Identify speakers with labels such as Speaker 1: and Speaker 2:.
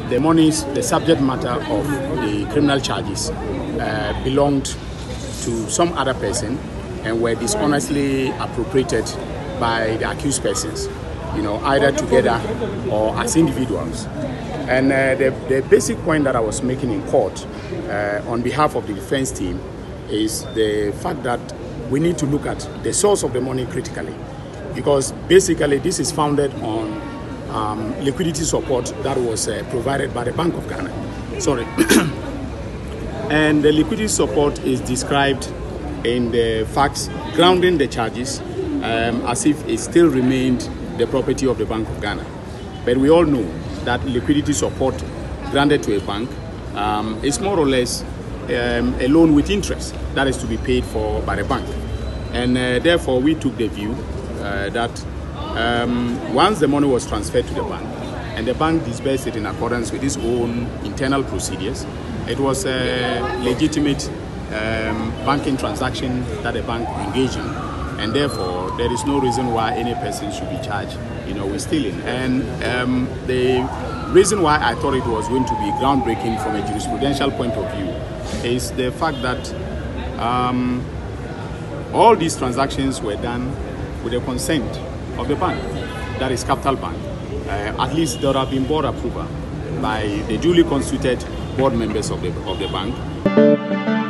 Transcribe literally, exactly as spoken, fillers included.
Speaker 1: the monies, the subject matter of the criminal charges uh, belonged to some other person and were dishonestly appropriated by the accused persons, you know, either together or as individuals. And uh, the, the basic point that I was making in court uh, on behalf of the defense team is the fact that we need to look at the source of the money critically, because basically this is founded on um, liquidity support that was uh, provided by the Bank of Ghana. Sorry. And the liquidity support is described in the facts grounding the charges um, as if it still remained the property of the Bank of Ghana. But we all know that liquidity support granted to a bank um, is more or less um, a loan with interest that is to be paid for by the bank. And uh, therefore we took the view uh, that um, once the money was transferred to the bank and the bank disbursed it in accordance with its own internal procedures, it was a legitimate um, banking transaction that the bank engaged in, and therefore there is no reason why any person should be charged, you know, with stealing. And um, the reason why I thought it was going to be groundbreaking from a jurisprudential point of view is the fact that um, all these transactions were done with the consent of the bank, that is Capital Bank. Uh, at least there have been board approval by the duly constituted board members of the, of the bank.